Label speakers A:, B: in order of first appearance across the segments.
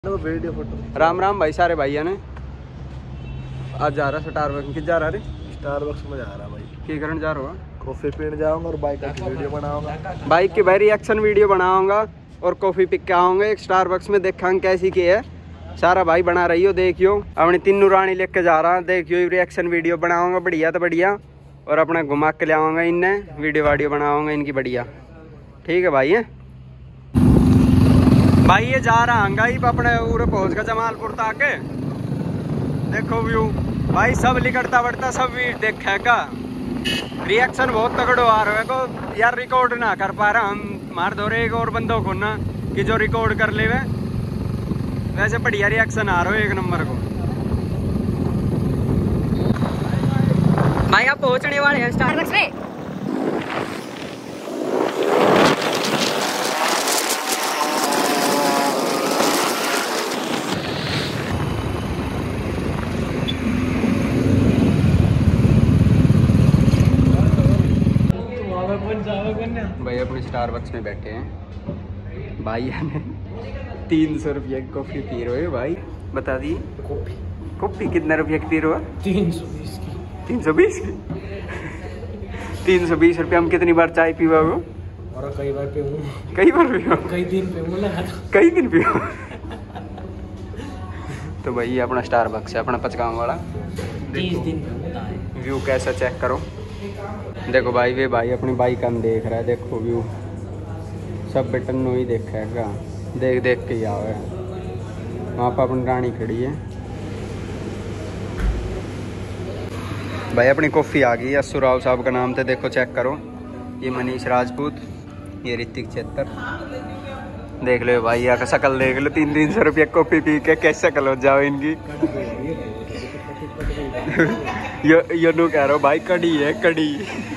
A: Video photo.
B: Ram Ram भाई सारे भाइयों ने। आज जा रहा स्टारबक्स किस जा रहा रे?
A: स्टारबक्स में जा रहा भाई।
B: की करने जा रहा?
A: कॉफी पीने जाऊंगा और बाइक की वीडियो बनाऊंगा।
B: बाइक की भाई रिएक्शन वीडियो बनाऊंगा और कॉफी पी के आऊंगा। एक स्टारबक्स में देखा कैसी की है, सारा भाई बना रही हो। देखियो अपनी तीनों रानी लेके जा रहा, देखियो रिएक्शन वीडियो बनाऊंगा बढ़िया तो बढ़िया, और अपना घुमा के ले आऊंगा इन्हें, वीडियो बनाऊंगा इनकी बढ़िया। ठीक है भाई। है भाई ये जा रहा हंगाई अपने पूरे पहुंच का जमालपुर तक। देखो व्यू भाई, सब लिकड़ता बढ़ता सब देखेगा। रिएक्शन बहुत तगड़ो आ रहा है को यार, रिकॉर्ड ना कर पा रहा हम। मार दो रे एक और बंदों को ना कि जो रिकॉर्ड कर ले। वैसे बढ़िया रिएक्शन आ रहा है एक नंबर को। भाई आप पहुंचने वाले हैं स्टारबक्स में। भाई अपने स्टारबक्स में बैठे हैं भाई ने 300 रुपये की कॉफी पी रहे हो भाई। बता दी कॉफी कितने रुपये की पी रहे हो?
C: 320 की।
B: 320 की 320 रुपये हम कितनी बार चाय पीवा हो?
C: और कई बार पीऊँ,
B: कई बार पीवा,
C: कई दिन पीऊँ,
B: कई दिन पीवा। तो भाई अपना स्टारबक्स है अपना पचगांव वाला।
C: 30 दिन होता है।
B: व्यू कैसा चेक करो। देखो भाई वे भाई अपनी बाइक हम देख रहा है। देखो व्यू सब बटन ही देखेगा, देख देख के ही आवे। वहाँ पर अपनी रानी खड़ी है भाई। अपनी कॉफ़ी आ गई अस्सू राव साहब का नाम थे। देखो चेक करो, ये मनीष राजपूत, ये ऋतिक चेत्तर। देख लो भाई यहाँ का शकल देख लो। 300 रुपये कॉफ़ी पी के कैसे शकल हो जाओ इनकी। ये नो कह रहा हूँ भाई, कड़ी है कड़ी।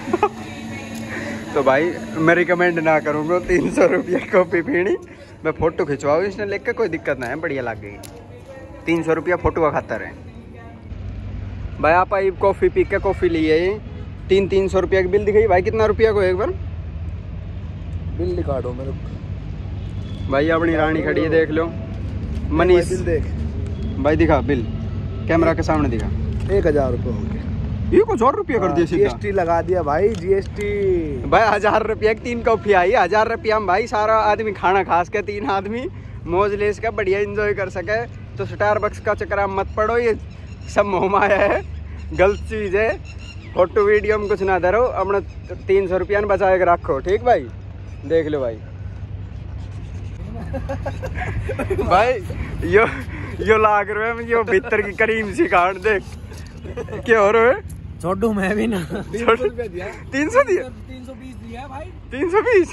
B: तो भाई मैं रिकमेंड ना करूँगा 300 रुपये कॉफ़ी पीनी। मैं फ़ोटो खिंचवाऊँ इसने लेके, कोई दिक्कत ना है, बढ़िया लगेगी। 300 रुपया फ़ोटो का खातर है भाई। आप आई कॉफ़ी पी के कॉफ़ी लिए 300 रुपये की बिल दिखाई भाई। कितना रुपया को एक बार
A: बिल दिखा दो मेरे
B: भाई। अपनी रानी खड़ी है देख लो। मनीष
A: बिल देख
B: भाई, दिखा बिल कैमरा के सामने दिखा।
A: 1000 रुपये हो गए।
B: ये कुछ और रुपया कर दिया सीधा।
A: GST लगा दिया भाई, GST
B: भाई 1000 रुपये की 3 कॉफी आई। 1000 रुपया हम भाई सारा आदमी खाना खास के 3 आदमी मौज लेस का बढ़िया एंजॉय कर सके। तो स्टारबक्स का चक्कर मत पड़ो, ये सब मोह माया है, गलत चीज़ है। फोटो वीडियो में कुछ ना धरो, अपना 300 रुपया ने बचा के रखो। ठीक भाई, देख लो भाई। भाई यो लाग रहे हैं, यो भीतर की करीम सी काट देख क्या हो रहा है।
C: छोटू मैं भी ना
A: 300 रुपया दिया।
B: 300 दिया,
C: 320 दिया भाई।
B: 320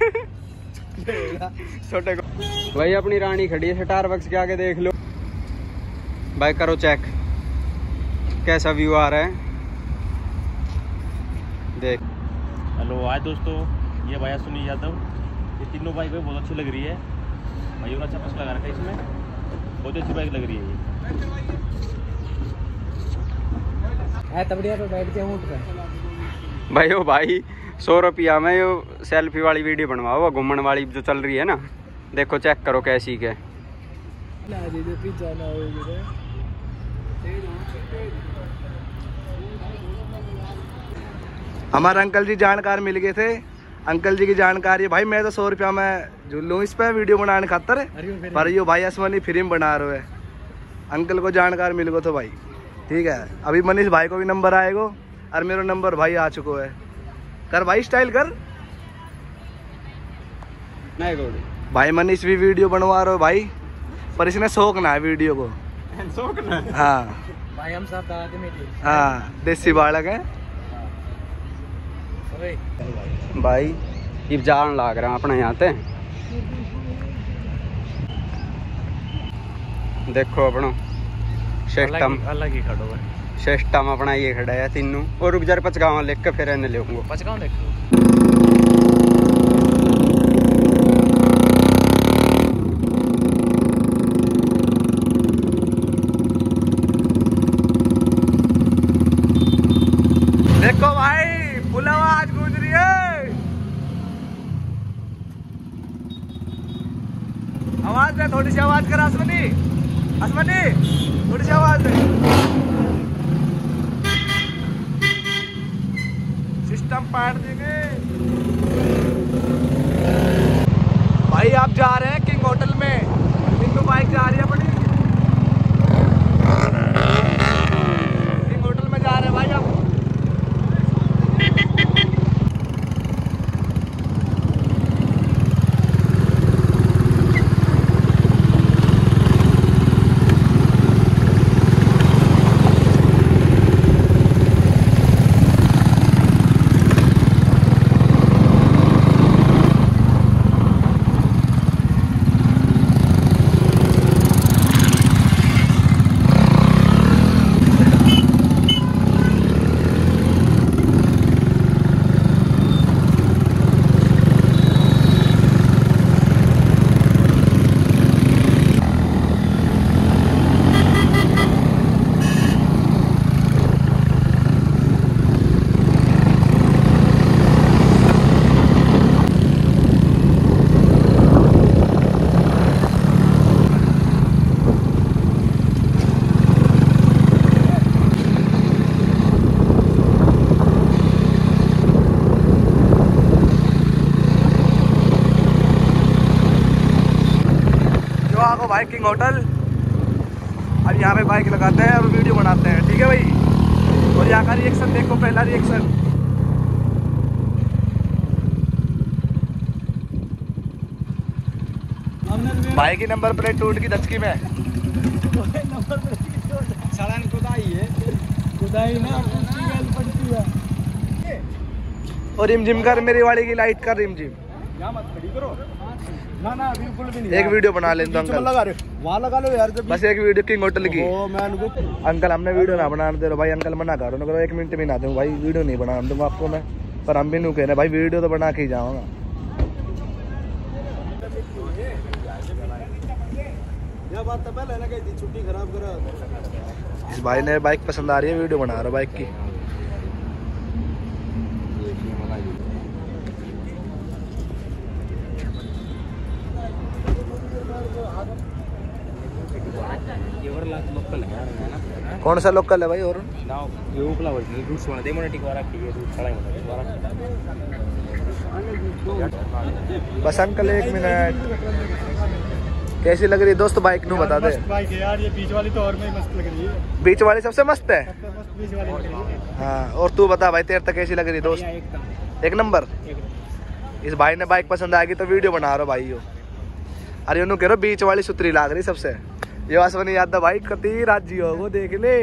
B: छोटे को भाई। अपनी रानी खड़ी है स्टारबक्स के आगे, देख लो भाई। करो चेक कैसा व्यू आ रहा है, देख।
D: हेलो आज दोस्तों, ये भैया सुनील यादव। ये तीनों बाइक बहुत अच्छी लग रही है भाई। अच्छा पस लगा रखा है इसमें, बहुत अच्छी बाइक लग रही है ये।
C: तबड़िया पे बैठ के ऊँट पे
B: भाई ओ भाई 100 रुपया में यो सेल्फी वाली वीडियो बनवाओ, घूमने वाली जो चल रही है ना। देखो चेक करो कैसी के।
A: हमारे अंकल जी जानकार मिल गए थे। अंकल जी की जानकारी भाई, मैं तो 100 रुपया में झूलूँ इस पे वीडियो बनाने खातर। पर यो भाई असमनी फिल्म बना रहे है। अंकल को जानकार मिल गो तो भाई ठीक है। अभी मनीष भाई को भी नंबर आएगा और मेरा नंबर भाई आ चुका है। कर भाई स्टाइल कर
B: नहीं
A: भाई। मनीष भी वीडियो बनवा रहे हो भाई, पर इसने शौक ना है वीडियो को।
B: शौक ना।
A: हाँ
C: भाई हम सब दादा में।
A: हाँ देसी बालक है
B: भाई। ये जान लाग रहा अपने यहाँ पे। देखो अपना सिस्टम
D: अलग ही खड़ो है।
B: सिस्टम अपना ये खड़ा है तीनों। और रुक जा पचगांव लेके फिर इन्हें ले आऊंगा।
C: पचगांव देखो
A: देखो भाई, फुल आवाज गूंज रही है। आवाज में थोड़ी सी आवाज करा सुनी। असमनी उड़ जाओ आवाज में। सिस्टम पाड़ देंगे भाई। आप जा रहे हैं किंग होटल में, किंग बाइक जा रही है अपनी किंग होटल में जा रहे हैं भाई आप। Biking hotel. अब यहाँ पे बाइक लगाते हैं और वीडियो बनाते हैं, ठीक है भाई। और यहाँ का रिएक्शन देखो, पहला रिएक्शन। भाई की नंबर प्लेट टूट की दचकी में।
C: सड़न खुदाई है, खुदाई ना पड़ती है।
A: और रिम जिम कर, मेरी वाली की लाइट कर रिम जिम।
C: मत खड़ी करो ना ना, बिल्कुल भी नहीं।
A: एक वीडियो बना लेते अंकल,
C: लगा रहे वहाँ लगा लो यार। जब
A: बस एक वीडियो किंग होटल की।
C: मैं
A: अंकल हमने वीडियो ना बना दे रहे भाई, अंकल मना करो ना करो, 1 मिनट भी ना दूँ भाई, वीडियो नहीं बना दूंगा आपको मैं। पर हम भी नहीं कह रहे भाई, वीडियो तो बना के ही जाऊँगा।
C: बात तो पहले ना कही थी, छुट्टी खराब करा।
A: इस भाई ने बाइक पसंद आ रही है, वीडियो बना रहा है बाइक की। कौन सा लोकल है भाई? और बस अंकल 1 मिनट, कैसी लग रही है दोस्त बाइक? नू बता दे।
C: बाइक है यार, ये बीच वाली तो और में मस्त लग रही है।
A: बीच वाली सबसे मस्त है।
C: बीच वाली लग रही है।
A: हाँ, और तू बता भाई, तेरे तक कैसी लग रही है दोस्त? एक नंबर। इस भाई ने बाइक पसंद आएगी तो वीडियो बना रहा भाई। यो अरे उन्होंने कह रहा बीच वाली सुतरी लाग रही सबसे। ये आसमानी याद भाई कती राजी हो, वो देख ले।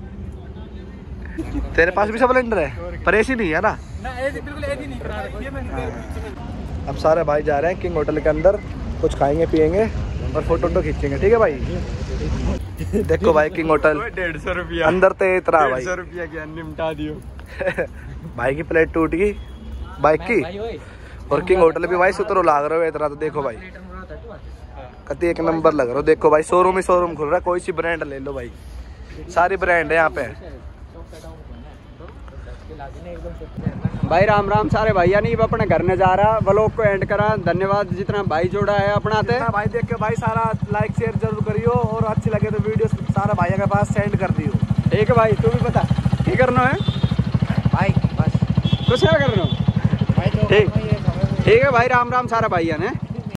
A: तेरे पास भी स्प्लेंडर है पर ऐसी नहीं है ना?
C: बिल्कुल ऐसी नहीं।
A: अब सारे भाई जा रहे हैं किंग होटल के अंदर, कुछ खाएंगे पियेंगे और फोटो खींचेंगे, ठीक है भाई। देखो भाई किंग होटल
B: 150 रुपया
A: अंदर ते इतना भाई।
B: 150 रुपया क्या निपटा दियो।
A: भाई की प्लेट टूट गई बाइक की। और किंग होटल भी भाई सुतरो लाग रहे हो इतना, तो देखो भाई कति 1 नंबर लग रहा हो। देखो भाई शोरूम ही शोरूम खुल रहा है, कोई सी ब्रांड ले लो भाई, सारी ब्रांड है यहाँ पे।
B: भाई राम राम सारे भैया, नहीं अपने घर ने जा रहा, व्लॉग को एंड करा। धन्यवाद जितना भाई जोड़ा है अपना ते।
A: भाई देख के भाई सारा लाइक शेयर जरूर करियो, और अच्छी लगे तो वीडियो सारा भाइयों के पास सेंड कर दियो।
B: ठीक है भाई, तू भी बता क्या करना है
A: भाई? बस
B: कुछ क्या करना। ठीक है भाई, राम राम सारा भैया ने।